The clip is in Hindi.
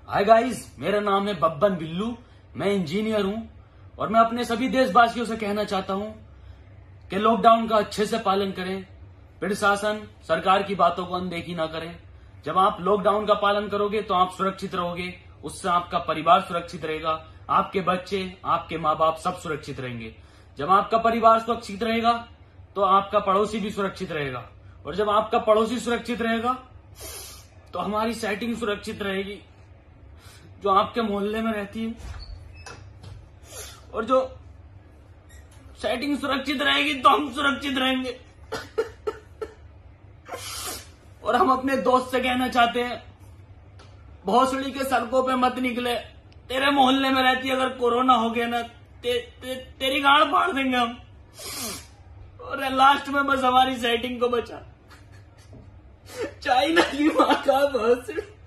हाय गाइस, मेरा नाम है बब्बन बिल्लू। मैं इंजीनियर हूं और मैं अपने सभी देशवासियों से कहना चाहता हूं कि लॉकडाउन का अच्छे से पालन करें। प्रशासन सरकार की बातों को अनदेखी ना करें। जब आप लॉकडाउन का पालन करोगे तो आप सुरक्षित रहोगे, उससे आपका परिवार सुरक्षित रहेगा, आपके बच्चे, आपके माँ बाप सब सुरक्षित रहेंगे। जब आपका परिवार सुरक्षित रहेगा तो आपका पड़ोसी भी सुरक्षित रहेगा, और जब आपका पड़ोसी सुरक्षित रहेगा तो हमारी सेटिंग सुरक्षित रहेगी जो आपके मोहल्ले में रहती है, और जो सेटिंग सुरक्षित रहेगी तो हम सुरक्षित रहेंगे। और हम अपने दोस्त से कहना चाहते हैं, भोसड़ी के सड़कों पे मत निकले। तेरे मोहल्ले में रहती अगर कोरोना हो गया ना, तेरी गाड़ फाड़ देंगे हम। और लास्ट में बस हमारी सेटिंग को बचा। चाइना की मां का भोसड़ी।